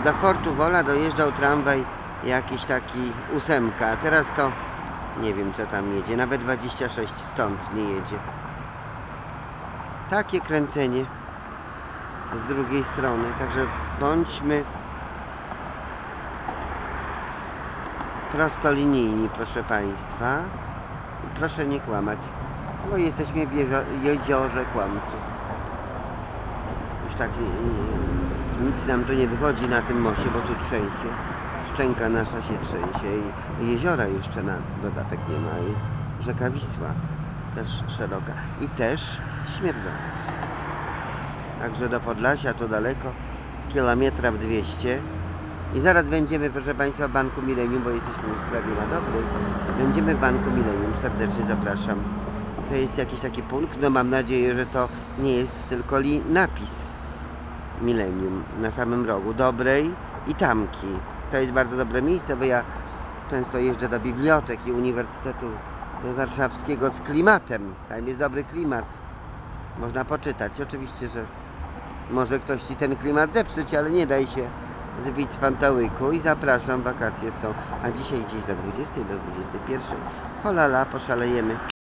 do Fortu Wola dojeżdżał tramwaj jakiś taki 8, a teraz to nie wiem co tam jedzie, nawet 26 stąd nie jedzie. Takie kręcenie z drugiej strony, także bądźmy prostolinijni, proszę Państwa, i proszę nie kłamać, bo jesteśmy w jeziorze kłamców. Już tak nic nam tu nie wychodzi na tym moście, bo tu trzęsie, szczęka nasza się trzęsie i jeziora jeszcze na dodatek nie ma, jest rzeka Wisła, też szeroka i też śmierdząca. Także do Podlasia to daleko, kilometra w 200. I zaraz będziemy, proszę Państwa, w Banku Millennium, bo jesteśmy już prawie na dobrej. Będziemy w Banku Millennium, serdecznie zapraszam. To jest jakiś taki punkt, no mam nadzieję, że to nie jest tylko napis Millennium na samym rogu Dobrej i Tamki. To jest bardzo dobre miejsce, bo ja często jeżdżę do biblioteki Uniwersytetu Warszawskiego z klimatem. Tam jest dobry klimat. Można poczytać. Oczywiście, że może ktoś Ci ten klimat zepsuć, ale nie daj się zbić z pantałyku i zapraszam, wakacje są. A dzisiaj gdzieś do 20, do 21. Holala, poszalejemy.